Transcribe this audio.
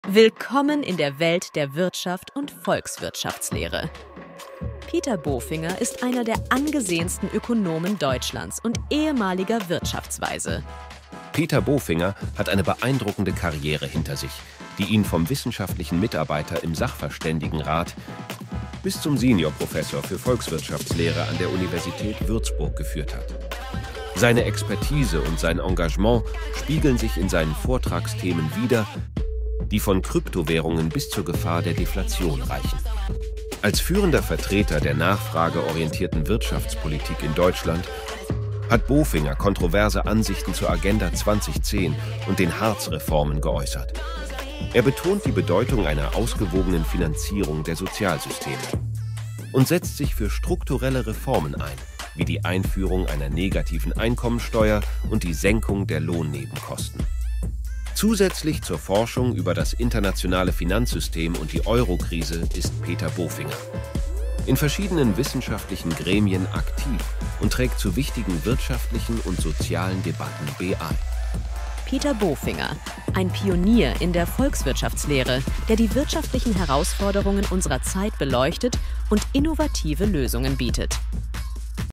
Willkommen in der Welt der Wirtschaft und Volkswirtschaftslehre. Peter Bofinger ist einer der angesehensten Ökonomen Deutschlands und ehemaliger Wirtschaftsweise. Peter Bofinger hat eine beeindruckende Karriere hinter sich, die ihn vom wissenschaftlichen Mitarbeiter im Sachverständigenrat bis zum Seniorprofessor für Volkswirtschaftslehre an der Universität Würzburg geführt hat. Seine Expertise und sein Engagement spiegeln sich in seinen Vortragsthemen wider, die von Kryptowährungen bis zur Gefahr der Deflation reichen. Als führender Vertreter der nachfrageorientierten Wirtschaftspolitik in Deutschland hat Bofinger kontroverse Ansichten zur Agenda 2010 und den Hartz-Reformen geäußert. Er betont die Bedeutung einer ausgewogenen Finanzierung der Sozialsysteme und setzt sich für strukturelle Reformen ein, wie die Einführung einer negativen Einkommensteuer und die Senkung der Lohnnebenkosten. Zusätzlich zur Forschung über das internationale Finanzsystem und die Euro-Krise ist Peter Bofinger in verschiedenen wissenschaftlichen Gremien aktiv und trägt zu wichtigen wirtschaftlichen und sozialen Debatten bei. Peter Bofinger, ein Pionier in der Volkswirtschaftslehre, der die wirtschaftlichen Herausforderungen unserer Zeit beleuchtet und innovative Lösungen bietet.